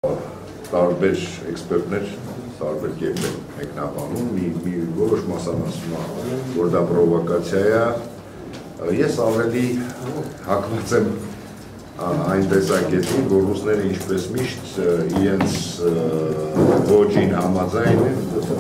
Տարբեր էքսպերտներ տարբեր կերպ են մեկնաբանում, մի որոշ մասան ասում է, որ դա պրովոկացիա է, ես ավելի հակված եմ այն տեսակետին, որ ռուսները ինչպես միշտ իրենց ոճին համաձայն են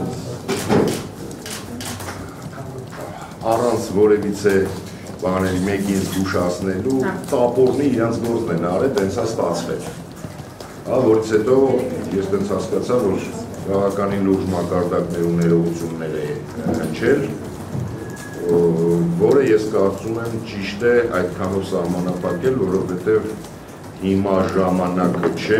առանց որևիցե բաների մեկին զգուշացնելու տապորնի իրենց գործն են արել, տենց է ստացվել։ Որից հետո ես տենց հասկացա, որ բավականին լուրջ մակարդակներ ու ներողություններ է հնչել, որը ես կարծում եմ ճիշտ է այդքանով սահմանափակել, որովհետև հիմա ժամանակը չէ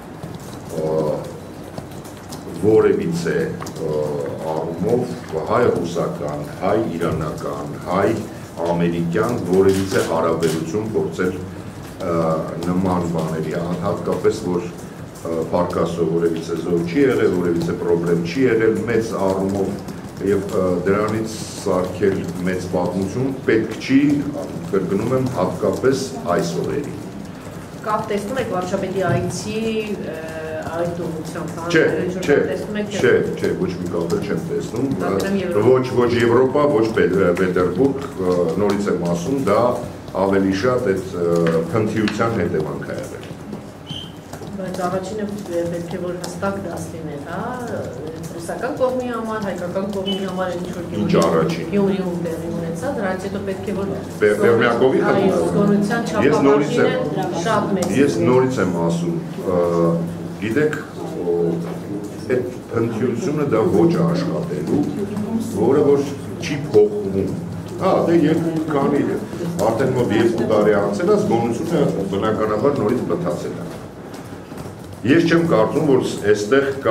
որևիցե առումով հայ-ռուսական, հայ-իրանական, հայ-ամերիկյան որևիցե հարաբերություն փորձել նման բաների, հատկապես որ պարկասը որևիցե զոհ չի եղել, որևիցե պրոբլեմ չի եղել, մեծ առումով և դրանից սարքել մեծ պատմություն պետք չի, կրկնում եմ, հատկապես այս օրերի։ Կապ տեսնում եք վարչապետի այցի այդ ուղղությամբ, չէ, ոչ մի կապ չեմ տեսնում, ոչ Եվրոպա, ոչ Պետերբուրգ, նորից եմ ասում, դա ավելի շատ այդ փնթիության հետևանք է եղել։ Բայց առաջինը պետք է որ հստակ դաս լիներ, ռուսական կողմի համար, հայկական կողմի համար ինչ առաջին։ Գյումրիում տեղի ունեցավ, դրանից հետո պետք է որ Բերմյակովի զգոնության չափաբաժինը շատ մեծ։ Ես նորից եմ ասում, գիտեք, այդ փնթիությունը դա ոչ է աշխատելու, որը որ չի փոխվում։ Դե քանի արդեն մոտ 2 տարի անցել է, զգոնությունը բնականաբար նորից բթացել է։ Ես չեմ կարծում, որ այստեղ կա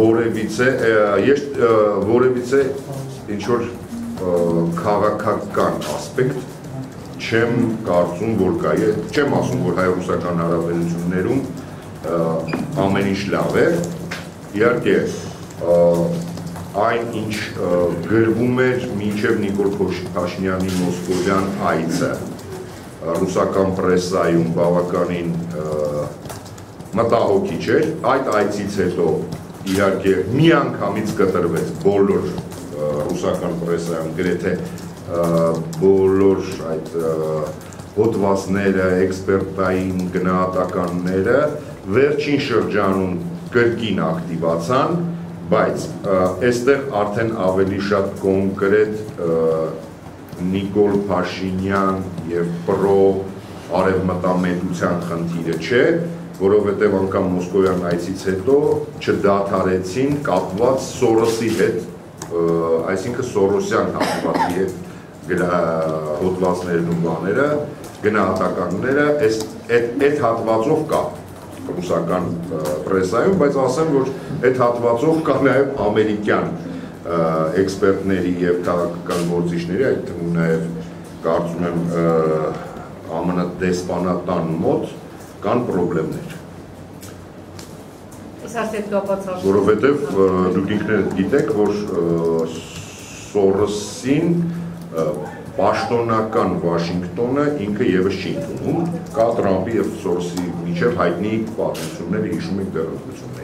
որևիցե ինչ-որ քաղաքական ասպեկտ, չեմ կարծում, որ կա, չեմ ասում, որ հայ-ռուսական հարաբերություններում ամեն ինչ լավ է, իհարկե այն ինչ գրվում էր մինչև Նիկոլ Փաշինյանի մոսկովյան այցը ռուսական պրեսայում բավականին մտահոգիչ էր, այդ այցից հետո իհարկե միանգամից կտրվեց բոլոր ռուսական պրեսայում գրեթե բոլոր այդ հոդվածները, էքսպերտային գնահատականները վերջին շրջանում կրկին ակտիվացան, բայց այստեղ արդեն ավելի շատ կոնկրետ Նիկոլ Փաշինյան և պրո արևմտամետության խնդիրը չէ, որովհետև անգամ մոսկովյան այցից հետո չդադարեցին կապված Սորոսի հետ, այսինքն Սորոսյան հատվածի հետ հոդվածներն ու բաները, գնահատականները, այդ հատվածով կա ռուսական պրեսայում, բայց ասեմ, որ այդ հատվածով կա նաև ամերիկյան էքսպերտների և քաղաքական գործիչների, այդ թվում նաև կարծում եմ ԱՄՆ դեսպանատան մոտ կան պրոբլեմներ։ Որովհետև դուք ինքներդ գիտեք, որ Սորոսին պաշտոնական Վաշինգտոնը ինքը ևս չի ընդունում, կա Տրամպի և Սորոսի միջև հայտնի պատմությունները, հիշում եք տեղեկությունները։